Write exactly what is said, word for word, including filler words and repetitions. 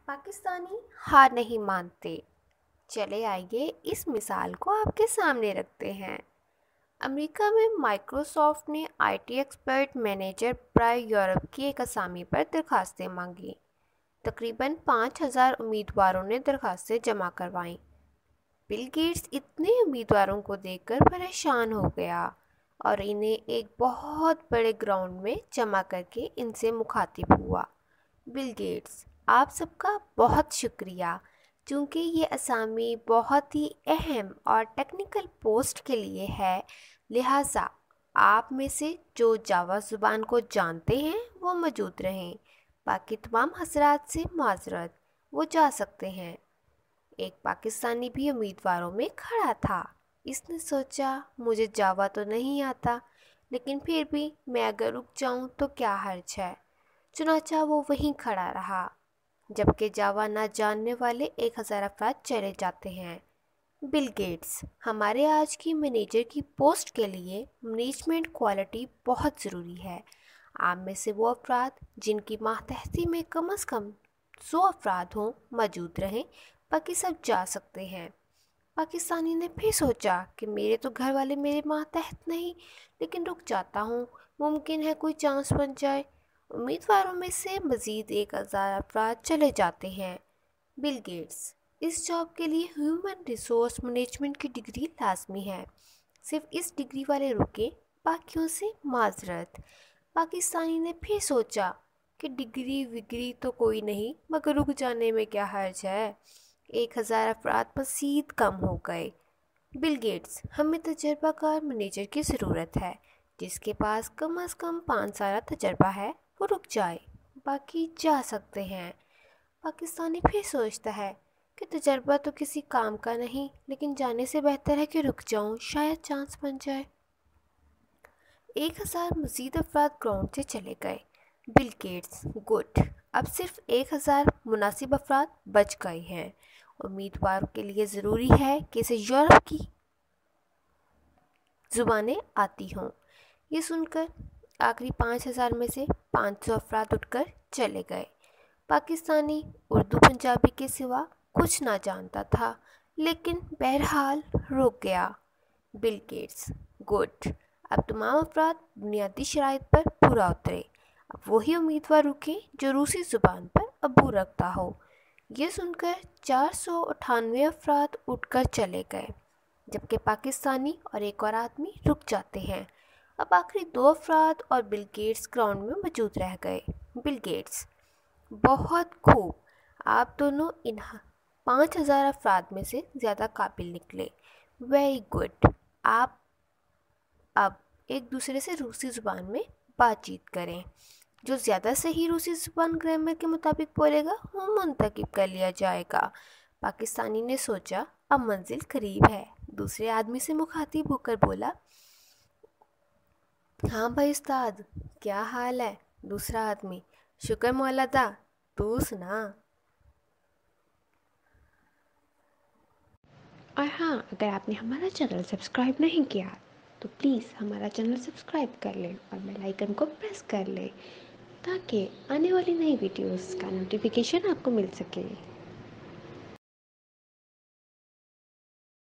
पाकिस्तानी हार नहीं मानते। चले आइए इस मिसाल को आपके सामने रखते हैं। अमेरिका में माइक्रोसॉफ्ट ने आईटी एक्सपर्ट मैनेजर बराए यूरोप की एक असामी पर दरखास्तें मांगी। तकरीबन पाँच हज़ार उम्मीदवारों ने दरखास्तें जमा करवाईं। बिल गेट्स इतने उम्मीदवारों को देखकर परेशान हो गया और इन्हें एक बहुत बड़े ग्राउंड में जमा करके इनसे मुखातिब हुआ। बिल गेट्स, आप सबका बहुत शुक्रिया, क्योंकि ये असामी बहुत ही अहम और टेक्निकल पोस्ट के लिए है, लिहाजा आप में से जो जावा ज़ुबान को जानते हैं वो मौजूद रहें। बाकी तमाम हजरात से माजरत, वो जा सकते हैं। एक पाकिस्तानी भी उम्मीदवारों में खड़ा था। इसने सोचा, मुझे जावा तो नहीं आता, लेकिन फिर भी मैं अगर रुक जाऊं तो क्या हर्ज है। चुनाचा वो वहीं खड़ा रहा, जबकि जावा ना जानने वाले एक हज़ार अफराद चले जाते हैं। बिल गेट्स, हमारे आज की मैनेजर की पोस्ट के लिए मैनेजमेंट क्वालिटी बहुत ज़रूरी है। आप में से वो अफराद जिनकी मातहती में कम अज़ कम सौ अफराद हों मौजूद रहें, बाकी सब जा सकते हैं। पाकिस्तानी ने फिर सोचा कि मेरे तो घर वाले मेरे मातहत नहीं, लेकिन रुक जाता हूँ, मुमकिन है कोई चांस बन जाए। उम्मीदवारों में से मज़ीद एक हज़ार अफराद चले जाते हैं। बिल गेट्स, इस जॉब के लिए ह्यूमन रिसोर्स मैनेजमेंट की डिग्री लाजमी है। सिर्फ इस डिग्री वाले रुके, बाकियों से माजरत। पाकिस्तानी ने फिर सोचा कि डिग्री विग्री तो कोई नहीं, मगर रुक जाने में क्या हर्ज है। एक हज़ार अफराद मज़ीद कम हो गए। बिल गेट्स, हमें तजर्बाकार मैनेजर की ज़रूरत है, जिसके पास कम अज़ कम पाँच साल तजर्बा है, वो रुक जाए, बाकी जा सकते हैं। पाकिस्तानी फिर सोचता है कि तजर्बा तो किसी काम का नहीं, लेकिन जाने से बेहतर है कि रुक जाऊं, शायद चांस बन जाए। एक हज़ार मज़ीद अफराद ग्राउंड से चले गए। बिल गेट्स, गुड, अब सिर्फ एक हज़ार मुनासिब अफराद बच गए हैं। उम्मीदवारों के लिए ज़रूरी है कि इसे यूरोप की ज़ुबानें आती हों। ये सुनकर आखिरी पाँच हज़ार में से पाँच सौ अफराद उठकर चले गए। पाकिस्तानी उर्दू पंजाबी के सिवा कुछ ना जानता था, लेकिन बहरहाल रुक गया। बिल गेट्स, गुड, अब तमाम अफराद बुनियादी शराइत पर पूरा उतरे। अब वही उम्मीदवार रुके जो रूसी ज़ुबान पर अबू रखता हो। ये सुनकर चार सौ अठानवे अफराद उठकर चले गए, जबकि पाकिस्तानी और एक और आदमी रुक जाते हैं। अब आखिरी दो अफराद और बिल गेट्स ग्राउंड में मौजूद रह गए। बिल गेट्स, बहुत खूब, आप दोनों इन पाँच हज़ार अफराद में से ज़्यादा काबिल निकले। वेरी गुड, आप अब एक दूसरे से रूसी ज़ुबान में बातचीत करें। जो ज़्यादा सही रूसी ज़ुबान ग्रामर के मुताबिक बोलेगा वो मुंतखब कर लिया जाएगा। पाकिस्तानी ने सोचा, अब मंजिल करीब है। दूसरे आदमी से मुखातिब होकर बोला, हाँ भाई उस्ताद, क्या हाल है? दूसरा आदमी, शुक्र मौला दा, तू सुना। और हाँ, अगर आपने हमारा चैनल सब्सक्राइब नहीं किया तो प्लीज़ हमारा चैनल सब्सक्राइब कर लें और बेल आइकन को प्रेस कर लें, ताकि आने वाली नई वीडियोस का नोटिफिकेशन आपको मिल सके।